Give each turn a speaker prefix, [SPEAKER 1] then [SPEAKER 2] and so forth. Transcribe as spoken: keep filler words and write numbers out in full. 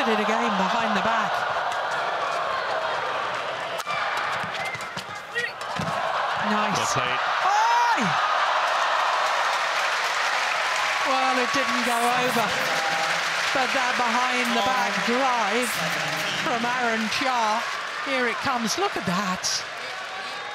[SPEAKER 1] tested it again behind the back. Nice. Oh! Well, it didn't go over. But that behind the back drive from Aaron Chia. Here it comes. Look at that.